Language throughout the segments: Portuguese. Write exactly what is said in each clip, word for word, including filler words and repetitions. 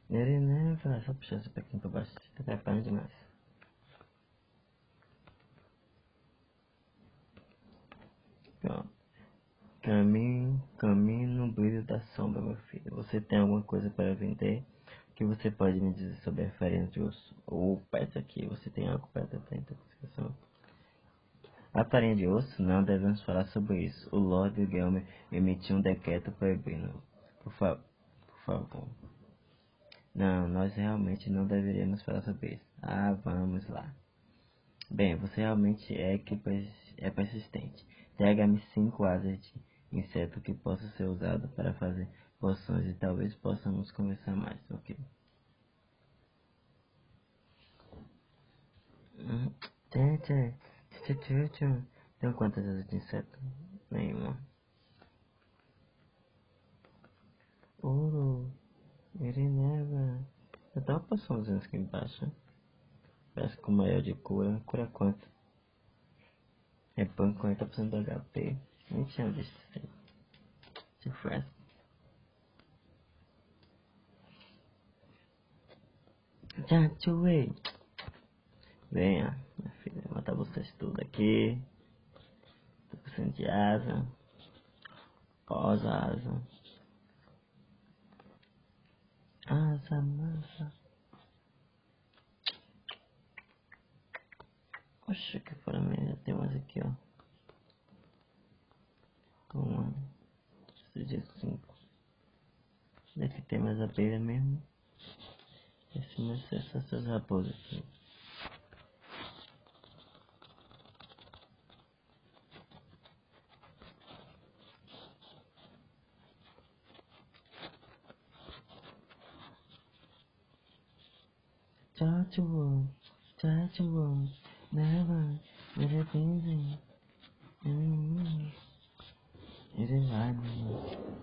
Ele nem vai só puxar esse pequeno pra baixo, tá atrapalhando demais. Pronto. Caminho, caminho no brilho da sombra, meu filho. Você tem alguma coisa para vender? O que você pode me dizer sobre a farinha de osso? Ou perto aqui, você tem algo perto da intoxicação? A farinha de osso? Não devemos falar sobre isso. O Lord Gelmer emitiu um decreto proibindo. Por, fa por favor. Não, nós realmente não deveríamos falar sobre isso. Ah, vamos lá. Bem, você realmente é que é persistente. Traga-me cinco asas de inseto que possa ser usado para fazer poções e talvez possamos conversar mais, ok? Hum, tchê, tchê, tchê, tchê, tchê. Tem quantas asas de inseto? Nenhuma. Ouro, Irineva. Eu tava poçãozinhas aqui embaixo. Parece com maior de cura. Cura quanto? É pão com quarenta por cento do H P. Nem tinha visto isso aí. Se faz. Já, tchê. Venha, minha filha, vou matar vocês tudo aqui. Tô precisando de asa. Posa, asa. Asa, massa. Oxe, que fora mesmo, já tem mais aqui, ó. Uma. Preciso de cinco. Daqui tem mais abelha mesmo. Esse não é só essas raposas aqui. Tchau, tchau. Tchau, tchau. Never. Ele é bem. Hum. Ele vai, mano.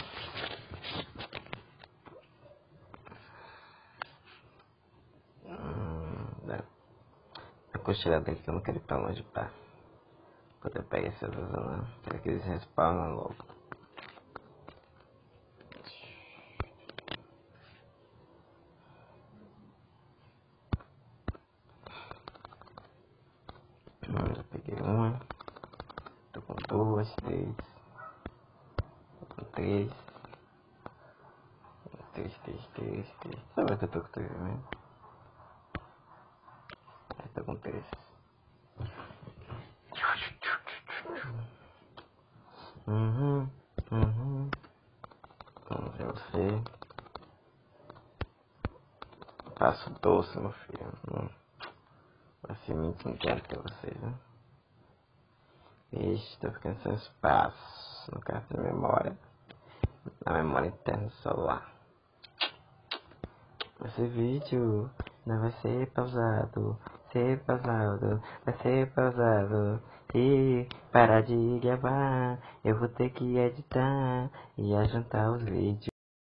A cochila dele que eu não quero ir pra longe pra poder pegar essas asas não. Quero que eles respawnam logo. Hum, já peguei uma. Tô com duas, três. Tô com três. Três, três, três, três. Sabe que eu tô com três mesmo? Eu tô com três. Uhum, uhum. Vamos ver você. Faço doce, meu filho. Hum. Vai ser muito quero pra vocês, né? Ixi, tô ficando sem espaço no cartão de memória. Na memória interna do celular. Esse vídeo não vai ser pausado. Ser pausado. Vai ser pausado. E parar de gravar. Eu vou ter que editar e ajuntar os vídeos.